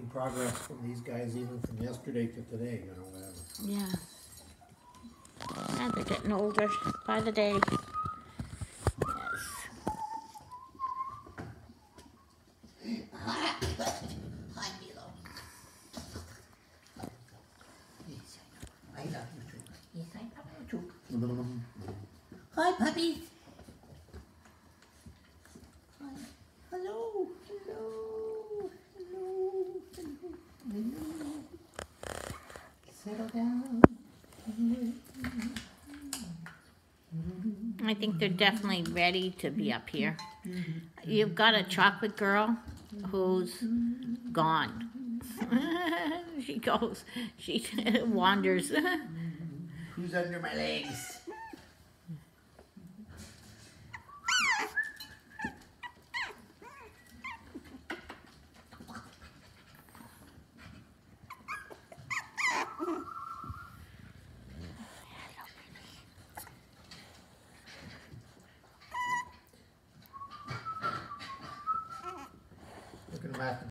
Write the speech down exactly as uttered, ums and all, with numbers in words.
progress from these guys even from yesterday to today, you know, whatever. Yeah. Yeah, they're getting older by the day. Yes. Hi, Milo. Yes, I love you too. Yes, I love you too. Hi, puppy. Hi. Hello. Hello. Hello. Hello. Hello. Settle down. I think they're definitely ready to be up here. You've got a chocolate girl who's gone. She goes, she wanders. Who's under my legs? Looking back.